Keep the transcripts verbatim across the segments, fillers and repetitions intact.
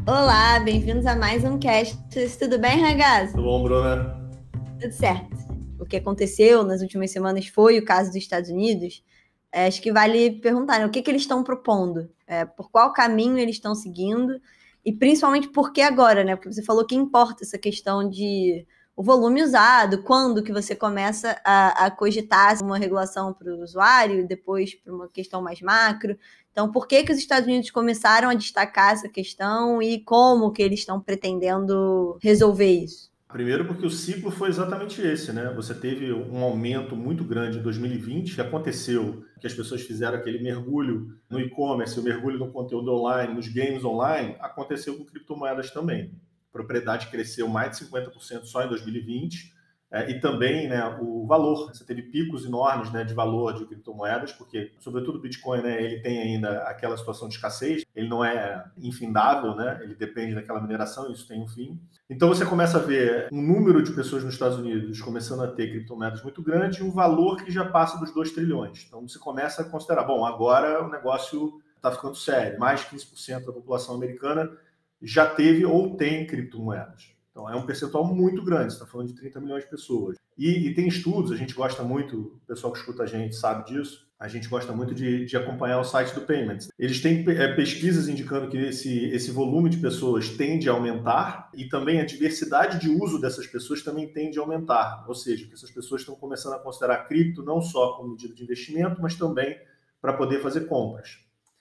Olá, bem-vindos a mais um cast. Tudo bem, Ragazzo? Tudo bom, Bruna? Tudo certo. O que aconteceu nas últimas semanas foi o caso dos Estados Unidos. É, acho que vale perguntar, né, o que, que eles estão propondo, é, por qual caminho eles estão seguindo e principalmente por que agora, né? Porque você falou que importa essa questão de o volume usado, quando que você começa a, a cogitar uma regulação para o usuário e depois para uma questão mais macro. Então, por que que os Estados Unidos começaram a destacar essa questão e como que eles estão pretendendo resolver isso? Primeiro porque o ciclo foi exatamente esse, né? Você teve um aumento muito grande em dois mil e vinte, que aconteceu, que as pessoas fizeram aquele mergulho no e-commerce, o mergulho no conteúdo online, nos games online, aconteceu com criptomoedas também. A propriedade cresceu mais de cinquenta por cento só em dois mil e vinte, é, e também, né, o valor. Você teve picos enormes, né, de valor de criptomoedas, porque, sobretudo o Bitcoin, né, ele tem ainda aquela situação de escassez, ele não é infindável, né, ele depende daquela mineração, e isso tem um fim. Então você começa a ver um número de pessoas nos Estados Unidos começando a ter criptomoedas muito grande e um valor que já passa dos dois trilhões. Então você começa a considerar, bom, agora o negócio está ficando sério. Mais de quinze por cento da população americana já teve ou tem criptomoedas. Então é um percentual muito grande, você está falando de trinta milhões de pessoas. E, e tem estudos, a gente gosta muito, o pessoal que escuta a gente sabe disso, a gente gosta muito de, de acompanhar o site do Payments. Eles têm é, pesquisas indicando que esse, esse volume de pessoas tende a aumentar e também a diversidade de uso dessas pessoas também tende a aumentar. Ou seja, que essas pessoas estão começando a considerar cripto não só como medida de investimento, mas também para poder fazer compras.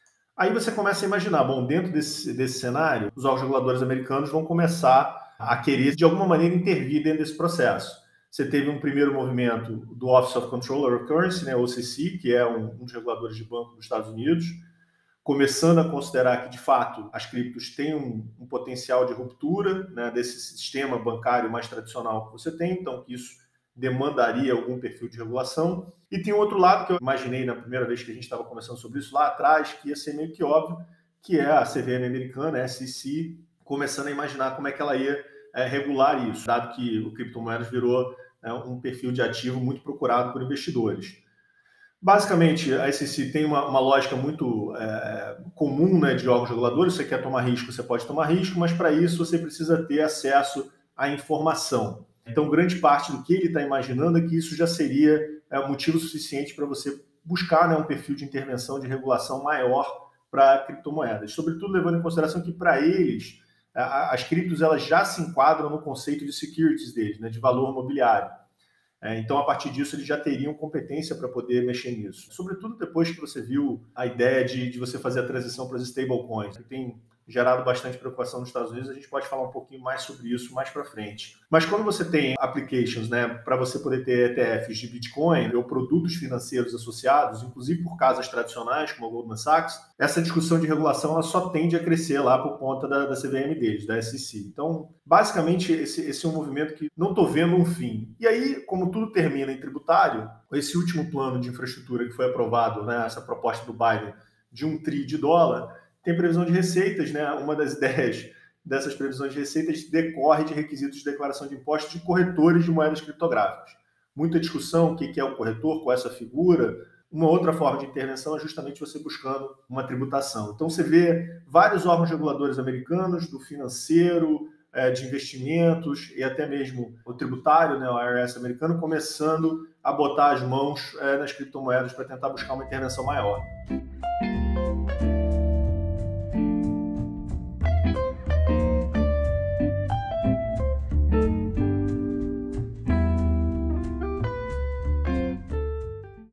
Aí você começa a imaginar, bom, dentro desse, desse cenário, os órgãos reguladores americanos vão começar a querer, de alguma maneira, intervir dentro desse processo. Você teve um primeiro movimento do Office of Controller of Currency, né, O C C, que é um, um dos reguladores de banco dos Estados Unidos, começando a considerar que, de fato, as criptos têm um, um potencial de ruptura, né, desse sistema bancário mais tradicional que você tem, então que isso demandaria algum perfil de regulação. E tem um outro lado que eu imaginei na primeira vez que a gente estava conversando sobre isso lá atrás, que ia ser meio que óbvio, que é a C V M americana, a S E C, começando a imaginar como é que ela ia é, regular isso, dado que o criptomoedas virou é, um perfil de ativo muito procurado por investidores. Basicamente, a S E C tem uma, uma lógica muito é, comum, né, de órgãos reguladores. Você quer tomar risco, você pode tomar risco, mas para isso você precisa ter acesso à informação. Então, grande parte do que ele está imaginando é que isso já seria é, motivo suficiente para você buscar, né, um perfil de intervenção, de regulação maior para criptomoedas. Sobretudo levando em consideração que, para eles, as criptos elas já se enquadram no conceito de securities deles, né, de valor mobiliário. Então, a partir disso, eles já teriam competência para poder mexer nisso. Sobretudo depois que você viu a ideia de, de você fazer a transição para as stablecoins, que tem gerado bastante preocupação nos Estados Unidos. A gente pode falar um pouquinho mais sobre isso mais para frente. Mas quando você tem applications, né, para você poder ter E T Fs de Bitcoin ou produtos financeiros associados, inclusive por casas tradicionais como a Goldman Sachs, essa discussão de regulação ela só tende a crescer lá por conta da, da C V M deles, da S E C. Então, basicamente, esse, esse é um movimento que não estou vendo um fim. E aí, como tudo termina em tributário, esse último plano de infraestrutura que foi aprovado, né, essa proposta do Biden de um tri de dólar, tem previsão de receitas, né? Uma das ideias dessas previsões de receitas decorre de requisitos de declaração de impostos de corretores de moedas criptográficas. Muita discussão, o que é o corretor, qual é essa figura. Uma outra forma de intervenção é justamente você buscando uma tributação. Então você vê vários órgãos reguladores americanos, do financeiro, de investimentos e até mesmo o tributário, né, o I R S americano, começando a botar as mãos nas criptomoedas para tentar buscar uma intervenção maior.